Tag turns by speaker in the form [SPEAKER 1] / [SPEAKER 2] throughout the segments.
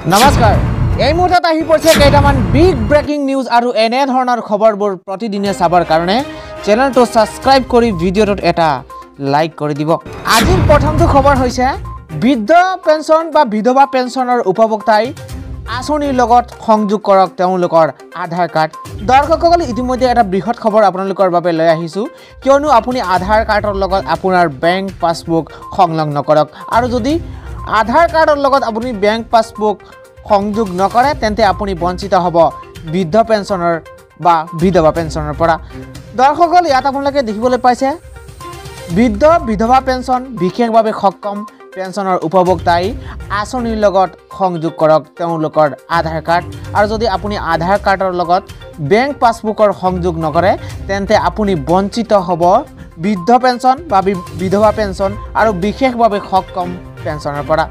[SPEAKER 1] নমস্কাৰ এই মুহূৰ্তত আহি পৰিছে কেইটামান বিগ ব্ৰেকিং নিউজ আৰু এনে ধৰণৰ খবৰবোৰ প্ৰতিদিনে চাবৰ কাৰণে চেনেলটো সাবস্ক্ৰাইব কৰি ভিডিঅ'টোত এটা লাইক কৰি দিব। আজিৰ প্ৰথমটো খবৰ হৈছে বৃদ্ধ পেঞ্চন বা বিধৱা পেঞ্চনৰ উপভোক্তাই আঁচনিৰ লগত সংযোগ কৰক তেওঁলোকৰ আধাৰ কাৰ্ড। দৰ্শকসকল ইতিমধ্যে এটা বৃহৎ খবৰ আপোনালোকৰ বাবে লৈ আহিছোঁ, কিয়নো আপুনি আধাৰ কাৰ্ডৰ লগত আপোনাৰ বেংক পাছবুক সংলগ্ন কৰক, আৰু যদি আধাৰ কাৰ্ডৰ লগত আপুনি বেংক পাছবুক সংযোগ নকৰে তেন্তে আপুনি বঞ্চিত হ'ব বৃদ্ধ পেঞ্চনৰ বা বিধৱা পেঞ্চনৰ পৰা। দৰ্শকসকল ইয়াত আপোনালোকে দেখিবলৈ পাইছে বৃদ্ধ বিধৱা পেঞ্চন বিশেষভাৱে সক্ষম পেঞ্চনৰ উপভোক্তাই আঁচনিৰ লগত সংযোগ কৰক তেওঁলোকৰ আধাৰ কাৰ্ড, আৰু যদি আপুনি আধাৰ কাৰ্ডৰ লগত বেংক পাছবুকৰ সংযোগ নকৰে তেন্তে আপুনি বঞ্চিত হ'ব বৃদ্ধ পেঞ্চন বা বিধৱা পেঞ্চন আৰু বিশেষভাৱে সক্ষম পেঞ্চনৰ পৰা।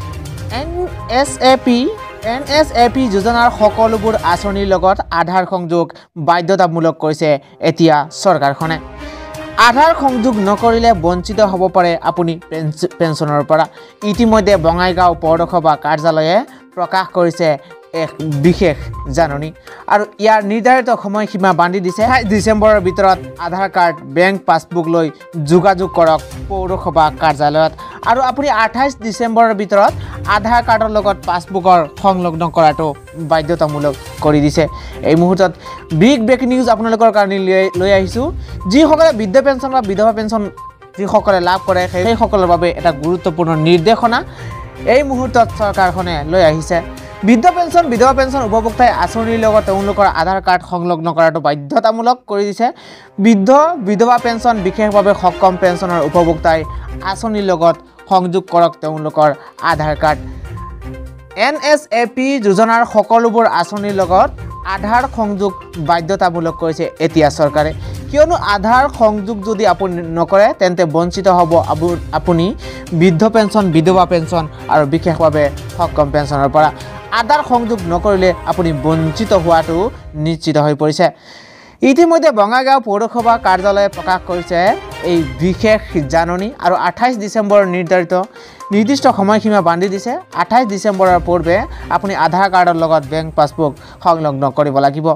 [SPEAKER 1] NSAP যোজনাৰ সকলোবোৰ আঁচনিৰ লগত আধাৰ সংযোগ বাধ্যতামূলক কৰিছে এতিয়া চৰকাৰখনে। আধাৰ সংযোগ নকৰিলে বঞ্চিত হ'ব পাৰে আপুনি পেঞ্চনৰ পৰা। ইতিমধ্যে বঙাইগাঁও পৌৰসভা কাৰ্যালয়ে প্ৰকাশ কৰিছে এক বিশেষ জাননী, আৰু ইয়াৰ নিৰ্ধাৰিত সময়সীমা বান্ধি দিছে। ২২ ডিচেম্বৰৰ ভিতৰত আধাৰ কাৰ্ড বেংক পাছবুক লৈ যোগাযোগ কৰক পৌৰসভা কাৰ্যালয়ত, আৰু আপুনি ২৮ ডিচেম্বৰৰ ভিতৰত আধাৰ কাৰ্ডৰ লগত পাছবুকৰ সংলগ্ন কৰাটো বাধ্যতামূলক কৰি দিছে। এই মুহূৰ্তত বিগ ব্ৰেকিং নিউজ আপোনালোকৰ কাৰণে লৈ আহিছোঁ। যিসকলে বৃদ্ধ পেঞ্চন বা বিধৱা পেঞ্চন যিসকলে লাভ কৰে সেইসকলৰ বাবে এটা গুৰুত্বপূৰ্ণ নিৰ্দেশনা এই মুহূৰ্তত চৰকাৰখনে লৈ আহিছে। বৃদ্ধ পেঞ্চন বিধৱা পেঞ্চন উপভোক্তাই আঁচনিৰ লগত তেওঁলোকৰ আধাৰ কাৰ্ড সংলগ্ন কৰাটো বাধ্যতামূলক কৰি দিছে। বৃদ্ধ বিধৱা পেঞ্চন বিশেষভাৱে সক্ষম পেঞ্চনৰ উপভোক্তাই আঁচনিৰ লগত সংযোগ কৰক তেওঁলোকৰ আধাৰ কাৰ্ড। NSAP যোজনাৰ সকলোবোৰ আঁচনিৰ লগত আধাৰ সংযোগ বাধ্যতামূলক কৰিছে এতিয়া চৰকাৰে, কিয়নো আধাৰ সংযোগ যদি আপুনি নকৰে তেন্তে বঞ্চিত হ'ব আপুনি বৃদ্ধ পেঞ্চন বিধৱা পেঞ্চন আৰু বিশেষভাৱে সক্ষম পেঞ্চনৰ পৰা। আধাৰ সংযোগ নকৰিলে আপুনি বঞ্চিত হোৱাটো নিশ্চিত হৈ পৰিছে। ইতিমধ্যে বঙাইগাঁও পৌৰসভা কাৰ্যালয়ে প্ৰকাশ কৰিছে এই বিশেষ জাননী, আৰু ২৮ ডিচেম্বৰ নিৰ্দিষ্ট সময়সীমা বান্ধি দিছে। ২৮ ডিচেম্বৰৰ পূৰ্বে আপুনি আধাৰ কাৰ্ডৰ লগত বেংক পাছবুক সংলগ্ন কৰিব লাগিব।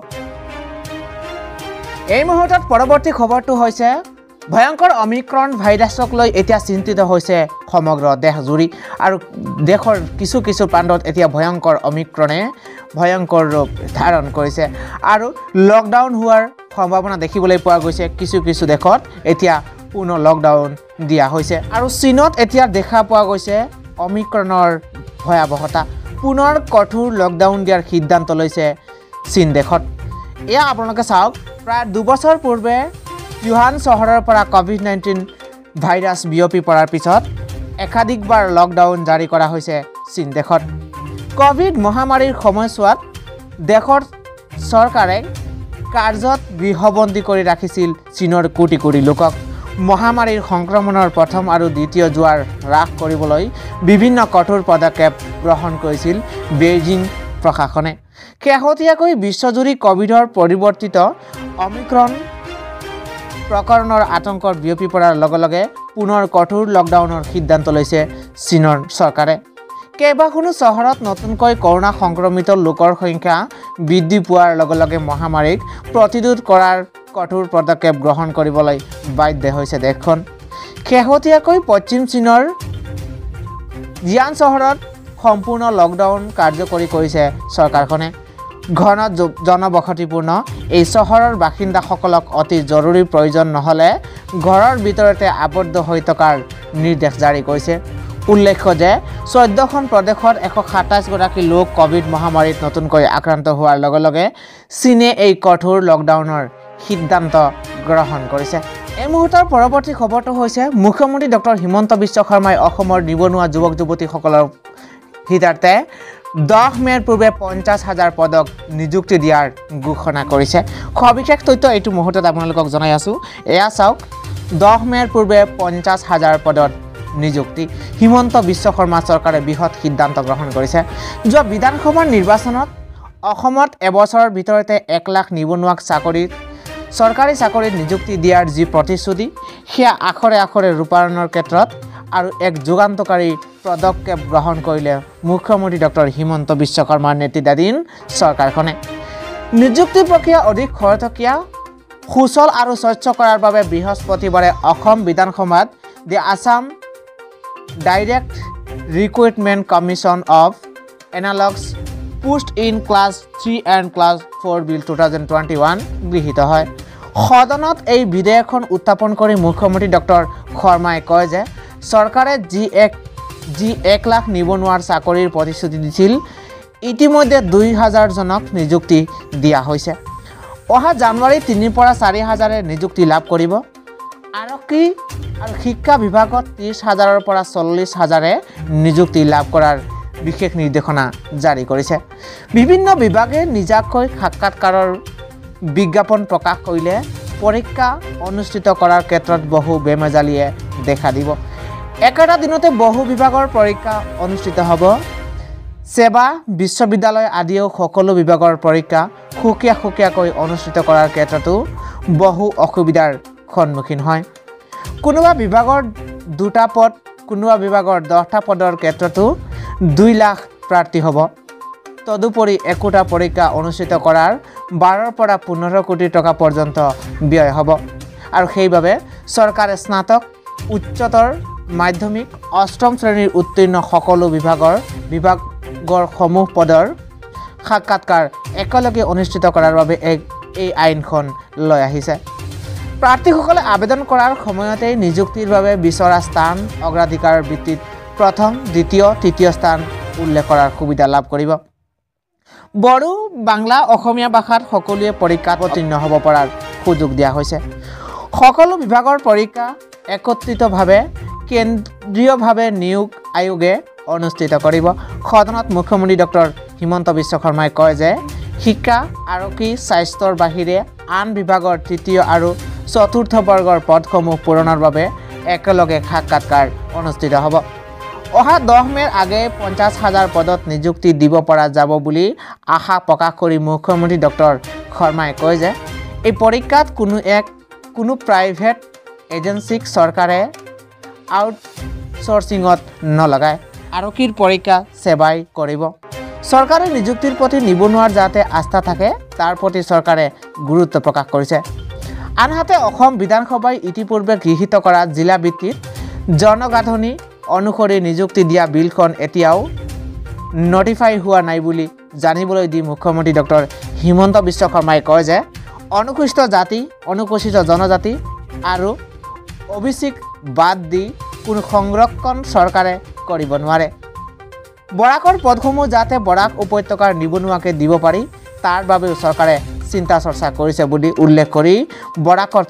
[SPEAKER 1] এই মুহূৰ্তত পৰৱৰ্তী খবৰটো হৈছে ভয়ংকৰ অমিক্ৰণ ভাইৰাছক লৈ এতিয়া চিন্তিত হৈছে সমগ্ৰ দেশজুৰি, আৰু দেশৰ কিছু প্ৰান্তত এতিয়া ভয়ংকৰ অমিক্ৰণে ভয়ংকৰ ৰূপ ধাৰণ কৰিছে, আৰু লকডাউন হোৱাৰ সম্ভাৱনা দেখিবলৈ পোৱা গৈছে। কিছু দেশত এতিয়া পুনৰ লকডাউন দিয়া হৈছে, আৰু চীনত এতিয়া দেখা পোৱা গৈছে অমিক্ৰণৰ ভয়াৱহতা। পুনৰ কঠোৰ লকডাউন দিয়াৰ সিদ্ধান্ত লৈছে চীন দেশত। এয়া আপোনালোকে চাওক, প্ৰায় ২ বছৰ পূৰ্বে ইউহান চহৰৰ পৰা COVID-19 ভাইৰাছ বিয়পি পৰাৰ পিছত একাধিকবাৰ লকডাউন জাৰি কৰা হৈছে চীন দেশত। ক'ভিড মহামাৰীৰ সময়ছোৱাত দেশৰ চৰকাৰে কাৰ্যত গৃহবন্দী কৰি ৰাখিছিল চীনৰ কোটি লোকক। মহামাৰীৰ সংক্ৰমণৰ প্ৰথম আৰু দ্বিতীয় জোৱাৰ হ্ৰাস কৰিবলৈ বিভিন্ন কঠোৰ পদক্ষেপ গ্ৰহণ কৰিছিল বেইজিং প্ৰশাসনে। শেহতীয়াকৈ বিশ্বজুৰি ক'ভিডৰ পৰিৱৰ্তিত অমিক্ৰণ প্ৰকৰণৰ আতংকৰ বিয়পি পৰাৰ লগে লগে পুনৰ কঠোৰ লকডাউনৰ সিদ্ধান্ত লৈছে চীনৰ চৰকাৰে। কেইবাখনো চহৰত নতুনকৈ কৰোনা সংক্ৰমিত লোকৰ সংখ্যা বৃদ্ধি পোৱাৰ লগে লগে মহামাৰীক প্ৰতিৰোধ কৰাৰ কঠোৰ পদক্ষেপ গ্ৰহণ কৰিবলৈ বাধ্য হৈছে দেশখন। শেহতীয়াকৈ পশ্চিম চীনৰ জিয়ান চহৰত সম্পূৰ্ণ লকডাউন কাৰ্যকৰী কৰিছে চৰকাৰখনে। ঘন জনবসতিপূৰ্ণ এই চহৰৰ বাসিন্দাসকলক অতি জৰুৰী প্ৰয়োজন নহ'লে ঘৰৰ ভিতৰতে আবদ্ধ হৈ থকাৰ নিৰ্দেশ জাৰি কৰিছে। উল্লেখ্য যে 14খন প্ৰদেশত 127গৰাকী লোক ক'ভিড মহামাৰীত নতুনকৈ আক্ৰান্ত হোৱাৰ লগে লগে চীনে এই কঠোৰ লকডাউনৰ সিদ্ধান্ত গ্ৰহণ কৰিছে। এই মুহূৰ্তৰ পৰৱৰ্তী খবৰটো হৈছে মুখ্যমন্ত্ৰী ডক্টৰ হিমন্ত বিশ্ব শৰ্মাই অসমৰ নিবনুৱা যুৱক যুৱতীসকলৰ হিতাৰ্থে 10 মে'ৰ পূৰ্বে 50,000 পদক নিযুক্তি দিয়াৰ ঘোষণা কৰিছে। সবিশেষ তথ্য এইটো মুহূৰ্তত আপোনালোকক জনাই আছোঁ। এয়া চাওক, 10 মে'ৰ পূৰ্বে 50,000 পদত নিযুক্তি। হিমন্ত বিশ্ব শৰ্মা চৰকাৰে বৃহৎ সিদ্ধান্ত গ্ৰহণ কৰিছে। যোৱা বিধানসভাৰ নিৰ্বাচনত অসমত এবছৰৰ ভিতৰতে 1 লাখ নিবনুৱাক চৰকাৰী চাকৰিত নিযুক্তি দিয়াৰ যি প্ৰতিশ্ৰুতি সেয়া আখৰে আখৰে ৰূপায়ণৰ ক্ষেত্ৰত আৰু এক যুগান্তকাৰী পদক্ষেপ গ্ৰহণ কৰিলে মুখ্যমন্ত্ৰী ডক্টৰ হিমন্ত বিশ্ব শৰ্মাৰ নেতৃত্বাধীন চৰকাৰখনে। নিযুক্তি প্ৰক্ৰিয়া অধিক খৰতকীয়া সুচল আৰু স্বচ্ছ কৰাৰ বাবে বৃহস্পতিবাৰে অসম বিধানসভাত the Assam direct recruitment commission of analogous post in class 3 and class 4 bill 2021 গৃহীত হয়। সদনত এই বিধেয়কখন উত্থাপন কৰি মুখ্যমন্ত্ৰী ডক্টৰ শৰ্মাই কয় যে চৰকাৰে যি 1 লাখ নিবনুৱাৰ চাকৰিৰ প্ৰতিশ্ৰুতি দিছিল ইতিমধ্যে 2000 জনক নিযুক্তি দিয়া হৈছে। অহা জানুৱাৰী 3 পৰা 4000 নিযুক্তি লাভ কৰিব। আৰক্ষী আৰু শিক্ষা বিভাগত 30,000 পৰা 40,000 নিযুক্তি লাভ কৰাৰ বিশেষ নিৰ্দেশনা জাৰি কৰিছে। বিভিন্ন বিভাগে নিজাকৈ সাক্ষাৎকাৰৰ বিজ্ঞাপন প্ৰকাশ কৰিলে পৰীক্ষা অনুষ্ঠিত কৰাৰ ক্ষেত্ৰত বহু বেমেজালিয়ে দেখা দিব। একেটা দিনতে বহু বিভাগৰ পৰীক্ষা অনুষ্ঠিত হ'ব। সেৱা বিশ্ববিদ্যালয় আদিও সকলো বিভাগৰ পৰীক্ষা সুকীয়াকৈ অনুষ্ঠিত কৰাৰ ক্ষেত্ৰতো বহু অসুবিধাৰ সন্মুখীন হয়। কোনোবা বিভাগৰ 2টা পদ, কোনোবা বিভাগৰ 10টা পদৰ ক্ষেত্ৰতো 2 লাখ প্ৰাৰ্থী হ'ব। তদুপৰি একোটা পৰীক্ষা অনুষ্ঠিত কৰাৰ 12 পৰা 15 কোটি টকা পৰ্যন্ত ব্যয় হ'ব। আৰু সেইবাবে চৰকাৰে স্নাতক, উচ্চতৰ মাধ্যমিক, 8ম শ্ৰেণীৰ উত্তীৰ্ণ সকলো বিভাগৰ সমূহ পদৰ সাক্ষাৎকাৰ একেলগে অনুষ্ঠিত কৰাৰ বাবে এই আইনখন লৈ আহিছে। প্ৰাৰ্থীসকলে আবেদন কৰাৰ সময়তেই নিযুক্তিৰ বাবে বিচৰা স্থান অগ্ৰাধিকাৰ ভিত্তিত প্ৰথম, দ্বিতীয়, তৃতীয় স্থান উল্লেখ কৰাৰ সুবিধা লাভ কৰিব। বড়ো, বাংলা, অসমীয়া ভাষাত সকলোৱে পৰীক্ষাত অৱতীৰ্ণ হ'ব পৰাৰ সুযোগ দিয়া হৈছে। সকলো বিভাগৰ পৰীক্ষা একত্ৰিতভাৱে কেন্দ্ৰীয়ভাৱে নিয়োগ আয়োগে অনুষ্ঠিত কৰিব। সদনত মুখ্যমন্ত্ৰী ডক্টৰ হিমন্ত বিশ্ব শৰ্মাই কয় যে শিক্ষা, আৰক্ষী, স্বাস্থ্যৰ বাহিৰে আন বিভাগৰ 3য় আৰু 4ৰ্থ বৰ্গৰ পদসমূহ পূৰণৰ বাবে একেলগে সাক্ষাৎকাৰ অনুষ্ঠিত হ'ব। অহা 10 মেৰ আগে 50,000 পদত নিযুক্তি দিব পৰা যাব বুলি আশা প্ৰকাশ কৰি মুখ্যমন্ত্ৰী ডক্টৰ শৰ্মাই কয় যে এই পৰীক্ষাত কোনো প্ৰাইভেট এজেঞ্চিক চৰকাৰে আউটচোৰ্চিঙত নলগায়। আৰক্ষীৰ পৰীক্ষা সেৱাই কৰিব। চৰকাৰে নিযুক্তিৰ প্ৰতি নিবনুৱাৰ যাতে আস্থা থাকে তাৰ প্ৰতি চৰকাৰে গুৰুত্ব প্ৰকাশ কৰিছে। আনহাতে অসম বিধানসভাই ইতিপূৰ্বে গৃহীত কৰা জিলা ভিত্তিত জনগাঁথনি অনুসৰি নিযুক্তি দিয়া বিলখন এতিয়াও নটিফাই হোৱা নাই বুলি জানিবলৈ দি মুখ্যমন্ত্ৰী ডক্টৰ হিমন্ত বিশ্ব শৰ্মাই কয় যে অনুসূচিত জাতি, অনুসূচিত জনজাতি আৰু OBCক বাদ দি কোনো সংৰক্ষণ চৰকাৰে কৰিব নোৱাৰে। বৰাকৰ পদসমূহ যাতে বৰাক উপত্যকাৰ নিবনুৱাকে দিব পাৰি তাৰ বাবেও চৰকাৰে চিন্তা চৰ্চা কৰিছে বুলি উল্লেখ কৰি বৰাকত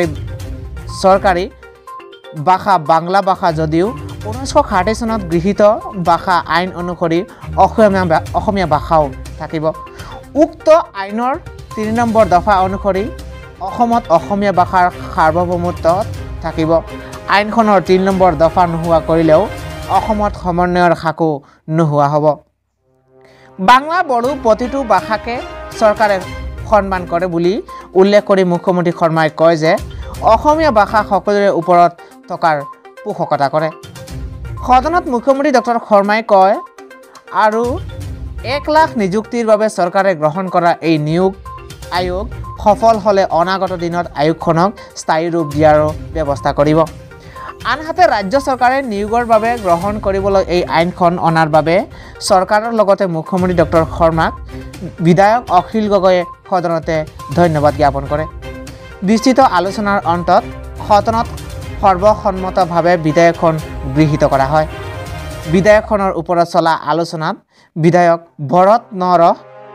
[SPEAKER 1] চৰকাৰী ভাষা বাংলা ভাষা যদিও 1960 চনত গৃহীত ভাষা আইন অনুসৰি অসমীয়া ভাষাও থাকিব। উক্ত আইনৰ 3 নম্বৰ দফা অনুসৰি অসমত অসমীয়া ভাষাৰ সাৰ্বভৌমত্ব থাকিব। আইনখনৰ 3 নম্বৰ দফা নোহোৱা কৰিলেও অসমত সমন্বয়ৰ শাকো নোহোৱা হ'ব। বাংলা, বড়ো প্ৰতিটো ভাষাকে চৰকাৰে সন্মান কৰে বুলি উল্লেখ কৰি মুখ্যমন্ত্ৰী শৰ্মাই কয় যে অসমীয়া ভাষা সকলোৰে ওপৰত থকাৰ পোষকতা কৰে। সদনত মুখ্যমন্ত্ৰী ডক্টৰ শৰ্মাই কয় আৰু 1 লাখ নিযুক্তিৰ বাবে চৰকাৰে গ্ৰহণ কৰা এই নিয়োগ আয়োগ সফল হ'লে অনাগত দিনত আয়োগখনক স্থায়ী ৰূপ দিয়াৰো ব্যৱস্থা কৰিব। আনহাতে ৰাজ্য চৰকাৰে নিয়োগৰ বাবে গ্ৰহণ কৰিবলৈ এই আইনখন অনাৰ বাবে চৰকাৰৰ লগতে মুখ্যমন্ত্ৰী ডক্টৰ শৰ্মাক বিধায়ক অখিল গগৈয়ে সদনতে ধন্যবাদ জ্ঞাপন কৰে। বিস্তৃত আলোচনাৰ অন্তত সদনত সৰ্বসন্মতভাৱে বিধেয়কখন গৃহীত কৰা হয়। বিধেয়কখনৰ ওপৰত চলা আলোচনাত বিধায়ক ভৰত নৰহ,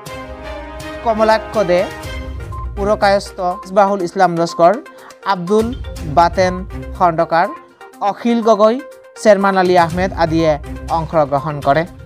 [SPEAKER 1] কমলাক্ষ দে, পুৰকায়স্থ ইছবাহুল ইছলাম লস্কৰ, আব্দুল বাতেন খণ্ডকাৰ, অখিল গগৈ, চেৰমান আলী আহমেদ আদিয়ে অংশগ্ৰহণ কৰে।